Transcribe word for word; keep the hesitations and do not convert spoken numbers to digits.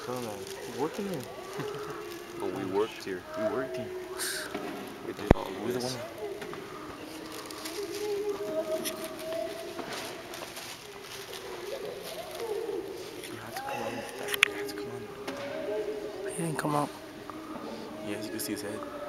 telling that. He's working here. But we worked here. We worked here. We did all Who's the this. one? You have to come on. You have to come on. He didn't come out. Yes, you can see his head.